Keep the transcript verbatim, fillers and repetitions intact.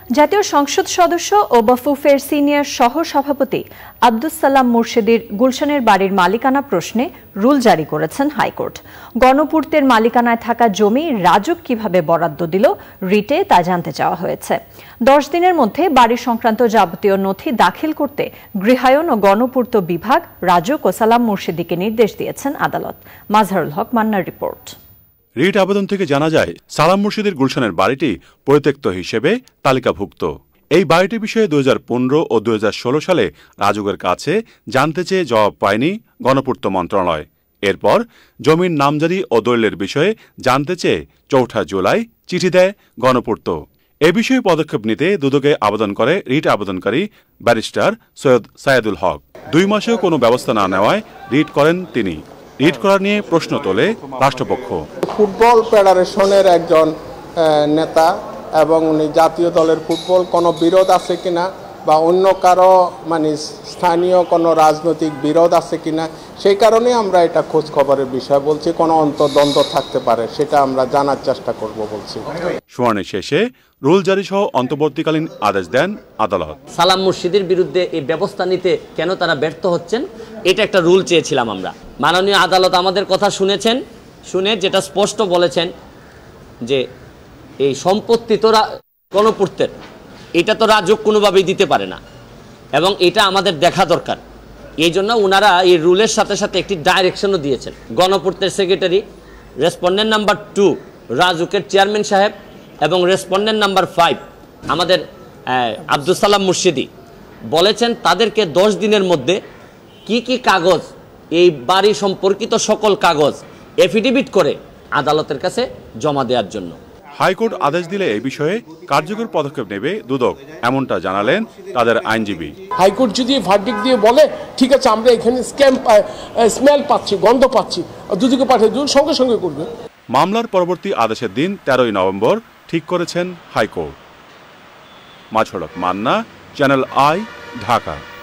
জাতীয় সংসদ সদস্য ও বাফুফের সিনিয়র সহ সভাপতি আব্দুস সালাম মুর্শেদীর গুলশানের বাড়ির মালিকানা প্রশ্নে রুল জারি করেছেন হাইকোর্ট। গণপূর্তের মালিকানায় থাকা জমি রাজুক কিভাবে বরাদ্দ দিল রিটে তা জানতে চাওয়া হয়েছে। দশ দিনের মধ্যে বাড়ি সংক্রান্ত যাবতীয় নথি দাখিল করতে গৃহায়ন ও গণপূর্ত বিভাগ রাজুক ও সালাম মুর্শেদীকে নির্দেশ দিয়েছেন আদালত। মাজহারুল হক মান্নার রিপোর্ট। রিট আবেদন থেকে জানা যায়, সালাম মুর্শেদীর গুলশানের বাড়িটি পরিত্যক্ত হিসেবে তালিকাভুক্ত। এই বাড়িটির বিষয়ে দুই হাজার পনেরো ও দুই হাজার ষোলো সালে রাজুকের কাছে জানতে চেয়ে জবাব পায়নি গণপূর্ত মন্ত্রণালয়। এরপর জমির নামজারি ও দলিলের বিষয়ে জানতে চেয়ে চৌঠা জুলাই চিঠি দেয় গণপূর্ত। এ বিষয়ে পদক্ষেপ নিতে দুদকে আবেদন করে রিট আবেদনকারী ব্যারিস্টার সৈয়দ সায়েদুল হক। দুই মাসেও কোনো ব্যবস্থা না নেওয়ায় রিট করেন তিনি। রিট করা নিয়ে প্রশ্ন তোলে রাষ্ট্রপক্ষ। ফুটবল ফেডারেশনের একজন নেতা এবং উনি জাতীয় দলের ফুটবল কোনো বিরোধ আছে কিনা বা অন্য কারো মানে স্থানীয় কোনো রাজনৈতিক বিরোধ আছে কিনা, সেই কারণে আমরা এটা খোঁজ খবরের বিষয় বলছি। কোনো অন্তর্দ্বন্দ্ব থাকতে পারে, সেটা আমরা জানার চেষ্টা করব বলছি। শুনানি শেষে রুল জারি সহ অন্তর্বর্তীকালীন আদেশ দেন আদালত। সালাম মুর্শেদীর বিরুদ্ধে এই ব্যবস্থা নিতে কেন তারা ব্যর্থ হচ্ছেন, এটা একটা রুল চেয়েছিলাম আমরা। মাননীয় আদালত আমাদের কথা শুনেছেন, শুনে যেটা স্পষ্ট বলেছেন যে এই সম্পত্তি তো গণপূর্তের, এটা তো রাজুক কোনোভাবেই দিতে পারে না এবং এটা আমাদের দেখা দরকার। এই জন্য ওনারা এই রুলের সাথে সাথে একটি ডাইরেকশনও দিয়েছেন। গণপূর্তের সেক্রেটারি, রেসপন্ডেন্ট নাম্বার টু রাজুকের চেয়ারম্যান সাহেব এবং রেসপন্ডেন্ট নাম্বার ফাইভ আমাদের আব্দুস সালাম মুর্শেদী বলেছেন তাদেরকে দশ দিনের মধ্যে কি কি কাগজ, এই বাড়ি সম্পর্কিত সকল কাগজ এফিডেভিট করে আদালতের কাছে জমা দেওয়ার জন্য। হাইকোর্ট আদেশ দিলে এই বিষয়ে কার্যকর পদক্ষেপ নেবে দুদক, এমনটা জানালেন তাদের আইনজীবী। হাইকোর্ট যদি ভার্ডিক্ট দিয়ে বলে ঠিক আছে আমরা এখানে স্ক্যাম স্মেল পাচ্ছি, গন্ধ পাচ্ছি, দুদকে পাঠিয়ে দিন, সঙ্গে সঙ্গে করবে। মামলার পরবর্তী আদেশের দিন তেরোই নভেম্বর ঠিক করেছেন high court. Mazharul Haque Manna, channel I, Dhaka.